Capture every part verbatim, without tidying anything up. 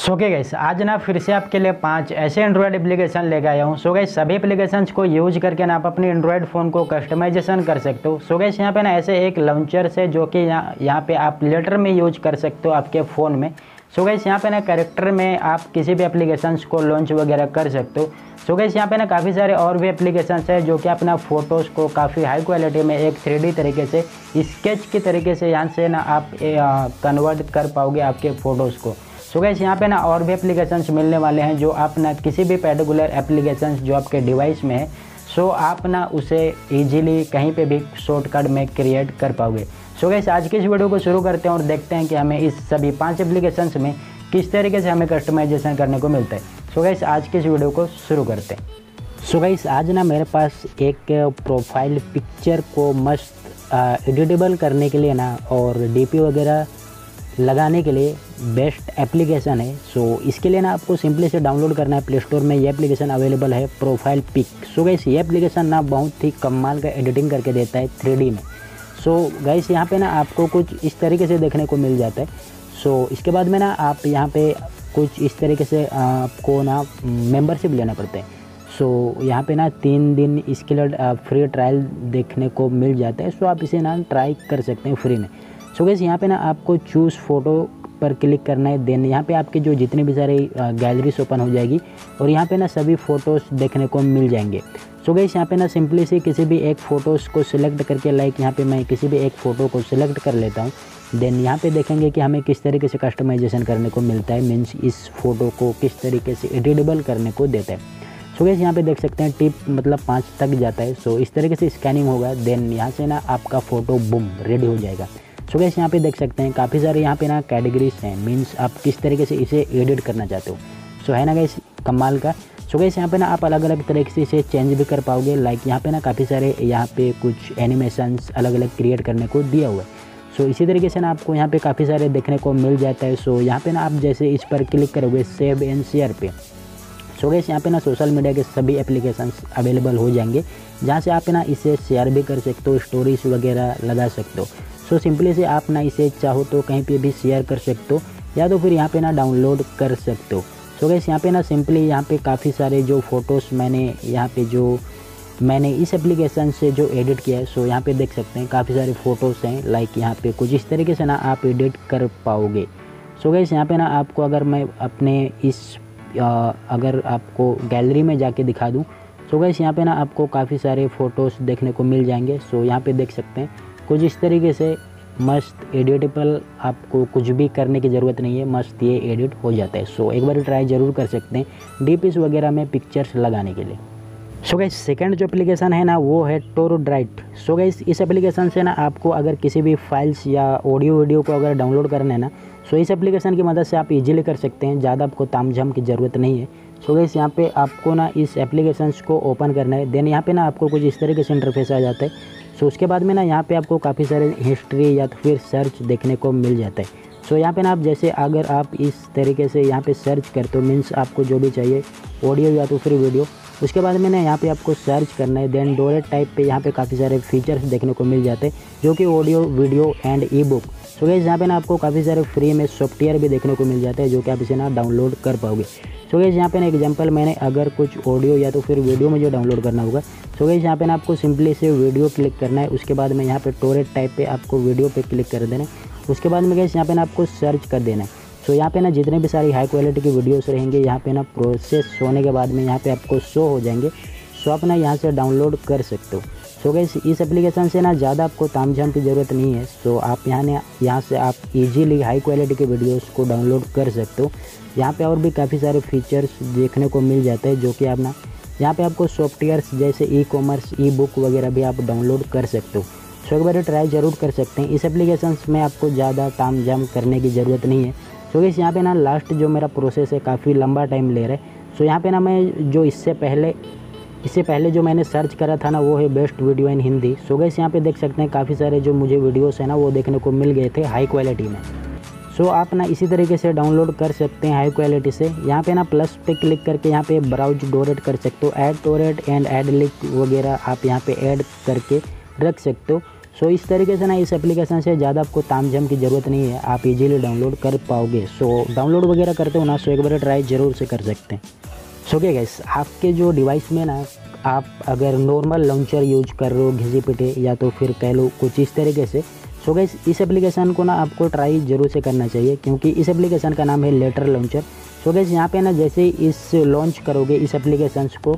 सो के गाइस आज ना फिर से आपके लिए पांच ऐसे एंड्रॉयड एप्लीकेशन लेके आया हूँ। सो गाइस सभी एप्लीकेशंस को यूज करके ना आप अपने एंड्रॉयड फ़ोन को कस्टमाइजेशन कर सकते हो। सो गाइस यहाँ पे ना ऐसे एक लॉन्चर से जो कि यहाँ यहाँ पे आप लेटर में यूज कर सकते हो आपके फ़ोन में। सो गाइस यहाँ पे ना कैरेक्टर में आप किसी भी एप्लीकेशंस को लॉन्च वगैरह कर सकते हो। सो गाइस यहाँ पे ना काफ़ी सारे और भी एप्लीकेशंस है जो कि अपना फ़ोटोज़ को काफ़ी हाई क्वालिटी में एक थ्री डी तरीके से स्केच के तरीके से यहाँ से ना आप कन्वर्ट कर पाओगे आपके फ़ोटोज़ को। सो गाइस यहाँ पे ना और भी एप्लीकेशंस मिलने वाले हैं जो आप ना किसी भी पर्टिकुलर एप्लीकेशंस जो आपके डिवाइस में है सो आप ना उसे इजीली कहीं पे भी शॉर्टकट में क्रिएट कर पाओगे। सो गाइस आज की इस वीडियो को शुरू करते हैं और देखते हैं कि हमें इस सभी पांच एप्लीकेशंस में किस तरीके से हमें कस्टमाइजेशन करने को मिलता है। सो गाइस आज की इस वीडियो को शुरू करते हैं। सो गाइस आज ना मेरे पास एक प्रोफाइल पिक्चर को मस्त एडिटेबल करने के लिए ना और डीपी वगैरह लगाने के लिए बेस्ट एप्लीकेशन है। सो इसके लिए ना आपको सिंपली से डाउनलोड करना है प्ले स्टोर में। ये एप्लीकेशन अवेलेबल है प्रोफाइल पिक। सो गाइस ये एप्लीकेशन ना बहुत ही कमाल का एडिटिंग करके देता है थ्री डी में। सो गाइस यहाँ पे ना आपको कुछ इस तरीके से देखने को मिल जाता है। सो इसके बाद में ना आप यहाँ पे कुछ इस तरीके से आपको ना मेंबरशिप लेना पड़ता है। सो यहाँ पे ना तीन दिन इसके लिए फ्री ट्रायल देखने को मिल जाता है। सो आप इसे ना ट्राई कर सकते हैं फ्री में। सो गाइस यहाँ पे ना आपको चूज़ फ़ोटो पर क्लिक करना है। देन यहाँ पे आपके जो जितने भी सारे गैलरीज ओपन हो जाएगी और यहाँ पे ना सभी फ़ोटोज़ देखने को मिल जाएंगे। सो गाइस यहाँ पे ना सिंपली से किसी भी एक फ़ोटोज़ को सिलेक्ट करके लाइक यहाँ पे मैं किसी भी एक फ़ोटो को सिलेक्ट कर लेता हूँ। देन यहाँ पे देखेंगे कि हमें किस तरीके से कस्टमाइजेशन करने को मिलता है, मीन्स इस फ़ोटो को किस तरीके से एडिटेबल करने को देता है। सो गाइस यहाँ पे देख सकते हैं टिप मतलब पाँच तक जाता है। सो इस तरीके से स्कैनिंग होगा। देन यहाँ से ना आपका फ़ोटो बूम रेडी हो जाएगा। सो गाइस यहाँ पे देख सकते हैं काफ़ी सारे यहाँ पे ना कैटेगरीज हैं, मीन्स आप किस तरीके से इसे एडिट करना चाहते हो। सो है ना गाइस कमाल का। सो गाइस यहाँ पे ना आप अलग अलग तरीके से इसे चेंज भी कर पाओगे। लाइक यहाँ पे ना काफ़ी सारे यहाँ पे कुछ एनिमेशंस अलग अलग क्रिएट करने को दिया हुआ है। सो इसी तरीके से ना आपको यहाँ पे काफ़ी सारे देखने को मिल जाता है। सो यहाँ पे ना आप जैसे इस पर क्लिक करोगे सेव एंड शेयर पे, सो गाइस यहाँ पे ना सोशल मीडिया के सभी एप्लीकेशंस अवेलेबल हो जाएंगे जहाँ से आप ना इसे शेयर भी कर सकते हो, स्टोरीज वगैरह लगा सकते हो। सो सिंपली से आप ना इसे चाहो तो कहीं पे भी शेयर कर सकते हो या तो फिर यहाँ पे ना डाउनलोड कर सकते हो। सो गाइस यहाँ पे ना सिंपली यहाँ पे काफ़ी सारे जो फ़ोटोज़ मैंने यहाँ पे जो मैंने इस एप्लीकेशन से जो एडिट किया है सो यहाँ पे देख सकते हैं काफ़ी सारे फ़ोटोज़ हैं। लाइक यहाँ पे कुछ इस तरीके से ना आप एडिट कर पाओगे। सो गाइस यहाँ पे ना आपको अगर मैं अपने इस आ, अगर आपको गैलरी में जाके दिखा दूँ सो गाइस यहाँ पे ना आपको काफ़ी सारे फ़ोटोज़ देखने को मिल जाएंगे। सो यहाँ पे देख सकते हैं कुछ इस तरीके से मस्त एडिटेबल, आपको कुछ भी करने की ज़रूरत नहीं है, मस्त ये एडिट हो जाता है। सो एक बार ट्राई ज़रूर कर सकते हैं डीपीज वगैरह में पिक्चर्स लगाने के लिए। सो गाइस सेकंड जो एप्लीकेशन है ना वो है टोरड्राइट। सो गाइस इस एप्लीकेशन से ना आपको अगर किसी भी फाइल्स या ऑडियो वीडियो को अगर डाउनलोड करना है ना सो इस एप्लीकेशन की मदद से आप इजीली कर सकते हैं। ज़्यादा आपको तामझाम की ज़रूरत नहीं है। सो गाइस यहाँ पे आपको ना इस एप्लीकेशंस को ओपन करना है। देन यहाँ पे ना आपको कुछ इस तरीके से इंटरफेस आ जाता है। सो उसके बाद में ना यहाँ पे आपको काफ़ी सारे हिस्ट्री या तो फिर सर्च देखने को मिल जाता है। सो यहाँ पे ना आप जैसे अगर आप इस तरीके से यहाँ पे सर्च करते हो, मीन्स आपको जो भी चाहिए ऑडियो या तो फिर वीडियो, उसके बाद में ना यहाँ पे आपको सर्च करना है। देन डोरेट टाइप पे यहाँ पे काफ़ी सारे फीचर्स देखने को मिल जाते हैं जो कि audio, video and e book. So guys यहाँ पे ना आपको काफ़ी सारे फ्री में सॉफ्टवेयर भी देखने को मिल जाता है जो कि आप इसे ना डाउनलोड कर पाओगे। सो गाइस यहाँ पे ना एग्जांपल मैंने अगर कुछ ऑडियो या तो फिर वीडियो मुझे डाउनलोड करना होगा सो गाइस यहाँ पे ना आपको सिंपली से वीडियो क्लिक करना है। उसके बाद में यहाँ पे टोरेट टाइप पे आपको वीडियो पे क्लिक कर देना है। उसके बाद में गाइस यहाँ पे ना आपको सर्च कर देना है। सो यहाँ पे ना जितने भी सारी हाई क्वालिटी की वीडियोस रहेंगे यहाँ पे ना प्रोसेस होने के बाद में यहाँ पे आपको शो हो जाएंगे। सो आप ना यहाँ से डाउनलोड कर सकते हो। सो गाइस इस एप्लीकेशन से ना ज़्यादा आपको तामझाम की ज़रूरत नहीं है। सो आप यहाँ ने यहाँ से आप इजीली हाई क्वालिटी के वीडियोस को डाउनलोड कर सकते हो। यहाँ पे और भी काफ़ी सारे फीचर्स देखने को मिल जाते हैं जो कि आप ना यहाँ पे आपको सॉफ्टवेयर्स जैसे ई कॉमर्स, ई बुक वगैरह भी आप डाउनलोड कर सकते हो। सो एक बार ट्राई ज़रूर कर सकते हैं। इस एप्लीकेशन में आपको ज़्यादा तामझाम करने की ज़रूरत नहीं है। सो गाइस यहाँ पे ना लास्ट जो मेरा प्रोसेस है काफ़ी लंबा टाइम ले रहा है। सो यहाँ पे ना मैं जो इससे पहले इससे पहले जो मैंने सर्च करा था ना वो है best video in Hindi. So guys यहाँ पे देख सकते हैं काफ़ी सारे जो मुझे वीडियोस है ना वो देखने को मिल गए थे हाई क्वालिटी में। सो आप ना इसी तरीके से डाउनलोड कर सकते हैं हाई क्वालिटी से। यहाँ पे ना प्लस पे क्लिक करके यहाँ पे ब्राउज टोरेट कर सकते हो। Add torrent and add link वगैरह आप यहाँ पे ऐड करके रख सकते हो। सो इस तरीके से ना इस एप्लीकेशन से ज़्यादा आपको तामझाम की ज़रूरत नहीं है, आप इजीली डाउनलोड कर पाओगे। सो डाउनलोड वगैरह करते हो ना, सो एक बार ट्राई ज़रूर से कर सकते हैं। सो क्या गाइस, आपके जो डिवाइस में ना आप अगर नॉर्मल लॉन्चर यूज कर रहे हो घिसी पिटे, या तो फिर कह लो कुछ इस तरीके से, सो गाइस इस एप्लीकेशन को ना आपको ट्राई ज़रूर से करना चाहिए, क्योंकि इस एप्लीकेशन का नाम है लेटर लॉन्चर। सो गाइस यहाँ पे ना जैसे ही इस लॉन्च करोगे इस एप्लीकेशंस को,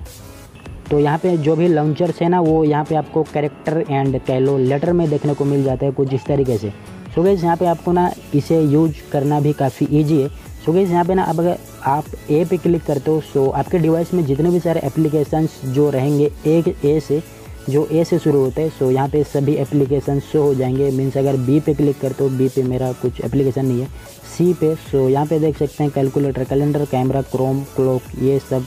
तो यहाँ पे जो भी लॉन्चर्स है ना वो यहाँ पे आपको कैरेक्टर एंड कह लो लेटर में देखने को मिल जाता है कुछ इस तरीके से। सो गाइस यहाँ पे आपको ना इसे यूज करना भी काफ़ी ईजी है। सो गाइस यहाँ पे ना अब अगर आप ए पे क्लिक करते हो, सो आपके डिवाइस में जितने भी सारे एप्लीकेशंस जो रहेंगे एक ए से, जो ए से शुरू होते हैं, सो यहाँ पे सभी एप्लीकेशन शो हो जाएंगे। मीन्स अगर बी पे क्लिक करते हो, बी पे मेरा कुछ एप्लीकेशन नहीं है, सी पे, सो यहाँ पे देख सकते हैं calculator, calendar, camera, Chrome, clock, ये सब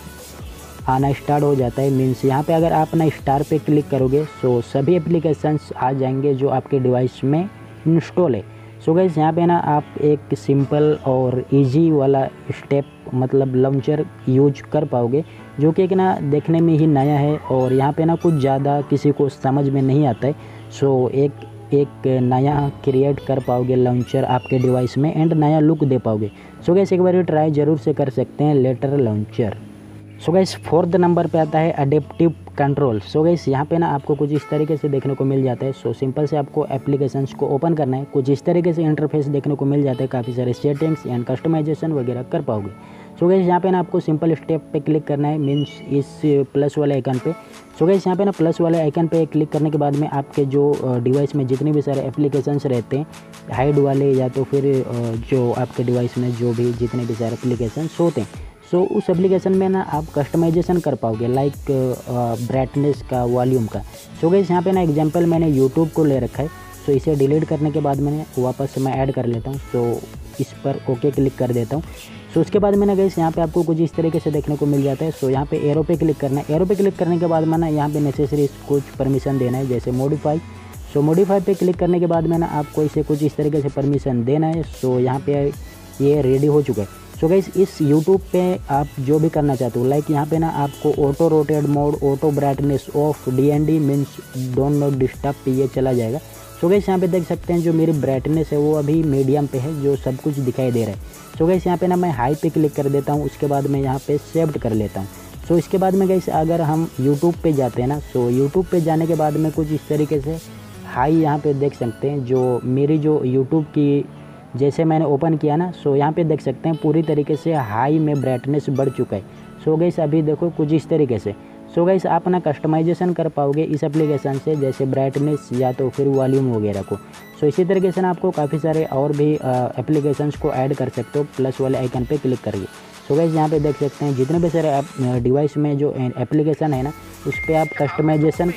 आना स्टार्ट हो जाता है। मीन्स यहाँ पे अगर आप ना स्टार पे क्लिक करोगे सो सभी एप्लीकेशंस आ जाएंगे जो आपके डिवाइस में इंस्टॉल है। सो गाइस यहाँ पे ना आप एक सिंपल और इजी वाला स्टेप मतलब लॉन्चर यूज कर पाओगे, जो कि एक ना देखने में ही नया है और यहाँ पे ना कुछ ज़्यादा किसी को समझ में नहीं आता है। सो एक एक नया क्रिएट कर पाओगे लॉन्चर आपके डिवाइस में एंड नया लुक दे पाओगे। सो गाइस एक बार ट्राई ज़रूर से कर सकते हैं letter launcher. So guys fourth number पे आता है अडेप्टिव कंट्रोल। सो गाइस यहाँ पे ना आपको कुछ इस तरीके से देखने को मिल जाता है। सो सिंपल से आपको एप्लीकेशंस को ओपन करना है, कुछ इस तरीके से इंटरफेस देखने को मिल जाता है, काफ़ी सारे सेटिंग्स एंड कस्टमाइजेशन वगैरह कर पाओगे। सो गाइस यहाँ पे ना आपको सिंपल स्टेप पे क्लिक करना है, मीन्स इस प्लस वाले आइकन पे। सो गाइस यहाँ पे ना प्लस वाले आइकन पे क्लिक करने के बाद में आपके जो डिवाइस में जितने भी सारे एप्लीकेशंस रहते हैं, हाइड वाले या तो फिर जो आपके डिवाइस में जो भी जितने भी सारे एप्लीकेशंस होते हैं, सो so, उस एप्लीकेशन में ना आप कस्टमाइजेशन कर पाओगे, लाइक ब्राइटनेस का, वॉल्यूम का। सो गाइस यहाँ पे ना एग्जांपल मैंने यूट्यूब को ले रखा है। सो so, इसे डिलीट करने के बाद मैंने वापस मैं ऐड कर लेता हूँ। सो so, इस पर ओके क्लिक कर देता हूँ। सो so, उसके बाद मैंने गाइस यहाँ पे आपको कुछ इस तरीके से देखने को मिल जाता है। सो so, यहाँ पे एरो पे क्लिक करना है। एरो पे क्लिक करने के बाद मैंने यहाँ पे नेसेसरी कुछ परमिशन देना है, जैसे मॉडिफाई। सो मॉडिफाई पे क्लिक करने के बाद मैंने आपको इसे कुछ इस तरीके से परमिशन देना है। सो so, यहाँ पे ये रेडी हो चुका है। सो गाइस इस यूट्यूब पे आप जो भी करना चाहते हो, लाइक यहाँ पे ना आपको auto rotate mode, auto brightness off, D N D means don't not disturb पे ये चला जाएगा। सो गाइस यहाँ पे देख सकते हैं जो मेरी ब्राइटनेस है वो अभी मीडियम पे है, जो सब कुछ दिखाई दे रहा है। सो गाइस यहाँ पे ना मैं हाई पे क्लिक कर देता हूँ, उसके बाद मैं यहाँ पे सेव्ड कर लेता हूँ। सो इसके बाद में गाइस अगर हम यूट्यूब पे जाते हैं ना, सो यूट्यूब पे जाने के बाद में कुछ इस तरीके से हाई यहाँ पे देख सकते हैं, जो मेरी जो यूट्यूब की जैसे मैंने ओपन किया ना, सो यहाँ पे देख सकते हैं पूरी तरीके से हाई में ब्राइटनेस बढ़ चुका है। सो गाइस अभी देखो कुछ इस तरीके से। सो गाइस आप ना कस्टमाइजेशन कर पाओगे इस एप्लीकेशन से, जैसे ब्राइटनेस या तो फिर वॉल्यूम वगैरह को। सो इसी तरीके से ना आपको काफ़ी सारे और भी एप्लीकेशंस को ऐड कर सकते हो प्लस वाले आइकन पे क्लिक करके। सो गाइस यहाँ पे देख सकते हैं जितने भी सारे डिवाइस में जो एप्लीकेशन है ना, उस पर आप कस्टमाइजेशन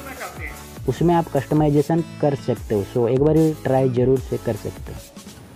उसमें आप कस्टमाइजेशन कर सकते हो। सो एक बार ट्राई ज़रूर से कर सकते हो।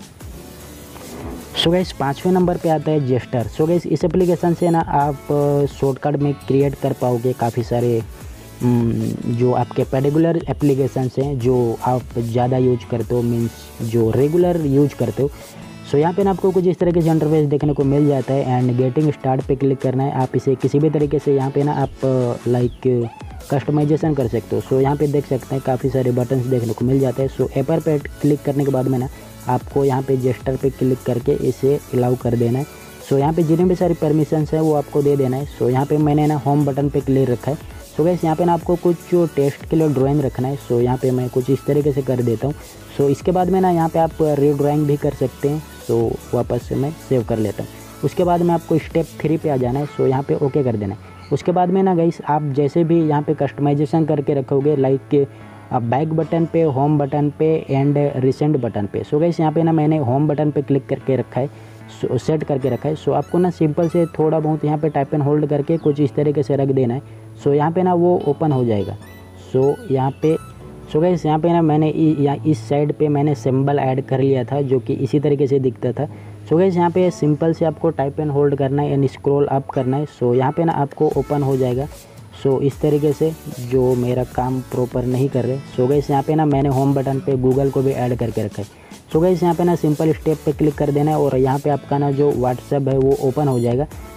सो गाइस पाँचवें नंबर पे आता है जेस्टर। सो गाइस इस एप्लीकेशन से ना आप शॉर्टकट में क्रिएट कर पाओगे काफ़ी सारे जो आपके पर्टिकुलर एप्लीकेशंस हैं जो आप ज़्यादा यूज करते हो, मींस जो रेगुलर यूज करते हो। सो यहाँ पे ना आपको कुछ इस तरीके से इंटरफेस देखने को मिल जाता है एंड गेटिंग स्टार्ट पे क्लिक करना है। आप इसे किसी भी तरीके से यहाँ पे ना आप लाइक कस्टमाइजेशन कर सकते हो। सो यहाँ पे देख सकते हैं काफ़ी सारे बटन्स देखने को मिल जाते हैं। सो एपर पे क्लिक करने के बाद में ना आपको यहाँ पे जेस्टर पे क्लिक करके इसे अलाउ कर देना है। सो यहाँ पे जितने भी सारी परमिशंस है वो आपको दे देना है। सो यहाँ पे मैंने ना होम बटन पे क्लिक रखा है। सो गाइस यहाँ पे ना आपको कुछ टेस्ट के लिए ड्राइंग रखना है। सो यहाँ पे मैं कुछ इस तरीके से कर देता हूँ। सो इसके बाद में ना यहाँ पे आप रीड्राइंग भी कर सकते हैं। सो वापस से मैं सेव कर लेता हूँ। उसके बाद में आपको स्टेप थ्री पे आ जाना है। सो यहाँ पे ओके कर देना है। उसके बाद में ना गाइस आप जैसे भी यहाँ पे कस्टमाइजेशन करके रखोगे, लाइक बैक बटन पे, होम बटन पे एंड रिसेंट बटन पे। सो गाइस यहाँ पे ना मैंने होम बटन पे क्लिक करके रखा है, सो सेट करके रखा है। सो आपको ना सिंपल से थोड़ा बहुत यहाँ पे टाइप एंड होल्ड करके कुछ इस तरीके से रख देना है। सो यहाँ पे ना वो ओपन हो जाएगा। सो यहाँ पे सो गाइस यहाँ पे ना मैंने या इस साइड पे मैंने सिंबल ऐड कर लिया था जो कि इसी तरीके से दिखता था। सो गाइस यहाँ पे सिंपल से आपको टाइप एंड होल्ड करना है एंड स्क्रॉल अप करना है। सो यहाँ पे ना आपको ओपन हो जाएगा। सो इस तरीके से जो मेरा काम प्रॉपर नहीं कर रहे। सो गाइस यहाँ पे ना मैंने होम बटन पे गूगल को भी ऐड करके रखा है। सो गाइस यहाँ पे ना सिंपल स्टेप पे क्लिक कर देना है और यहाँ पे आपका ना जो व्हाट्सएप है वो ओपन हो जाएगा।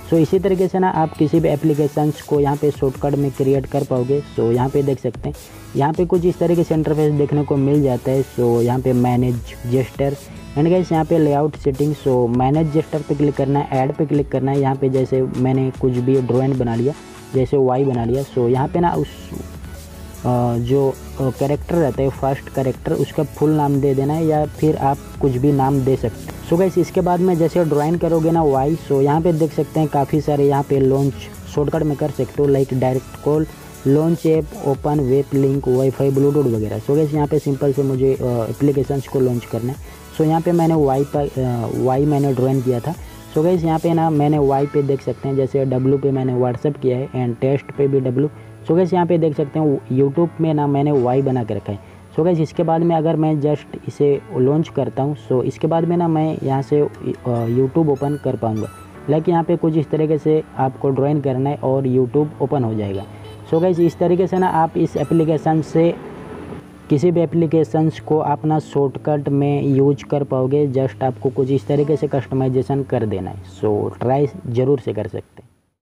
सो इसी तरीके से ना आप किसी भी एप्लीकेशंस को यहाँ पे शॉर्टकट में क्रिएट कर पाओगे। सो यहाँ पे देख सकते हैं, यहाँ पे कुछ इस तरीके से इंटरफेस देखने को मिल जाता है। सो यहाँ पे मैनेज जेस्टर एंड गाइस यहाँ पे layout setting. So manage gesture पे क्लिक करना है, ऐड पे क्लिक करना है। यहाँ पे जैसे मैंने कुछ भी ड्राइंग बना लिया, जैसे वाई बना लिया। सो यहाँ पे ना उस जो कैरेक्टर रहता है फर्स्ट कैरेक्टर, उसका फुल नाम दे देना है या फिर आप कुछ भी नाम दे सकते हैं। सो गाइस इसके बाद में जैसे ड्राइंग करोगे ना वाई, सो यहाँ पे देख सकते हैं काफ़ी सारे यहाँ पे लॉन्च शॉर्टकट में कर सकते हो, like direct call, launch app, open web link, wifi, Bluetooth वगैरह। सो गाइस यहाँ पे सिंपल से मुझे एप्लीकेशंस को लॉन्च करना है। सो यहाँ पे मैंने वाई पर वाई मैंने ड्राइंग किया था। सो गाइस यहाँ पे ना मैंने वाई पे देख सकते हैं, जैसे डब्लू पे मैंने व्हाट्सएप किया है एंड टेस्ट पे भी डब्लू। सो गाइस यहाँ पे देख सकते हैं यूट्यूब में ना मैंने वाई बना के रखा है। सो गाइस इसके बाद में अगर मैं जस्ट इसे लॉन्च करता हूँ, सो इसके बाद में ना मैं यहाँ से यूट्यूब ओपन कर पाऊँगा। लाइक यहाँ पे कुछ इस तरीके से आपको ड्राइंग करना है और यूट्यूब ओपन हो जाएगा। सो गाइस इस तरीके से ना आप इस एप्लीकेशन से किसी भी एप्लीकेशंस को अपना शॉर्टकट में यूज कर पाओगे। जस्ट आपको कुछ इस तरीके से कस्टमाइजेशन कर देना है। सो ट्राई ज़रूर से कर सकते हैं।